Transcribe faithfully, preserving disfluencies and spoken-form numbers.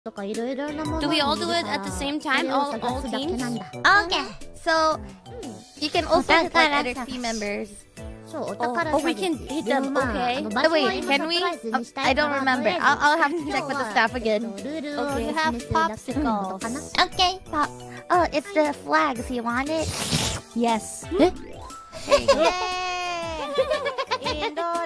Do we all do it at the same time? All, all teams? Okay, so you can also hit like other team members. Oh, oh, we can hit them, okay. Oh, wait, can we? Oh, I don't remember. I'll, I'll have to check with the staff again. Okay, you have popsicles. Okay, pop. Oh, it's the flags. You want it? Yes. Yay!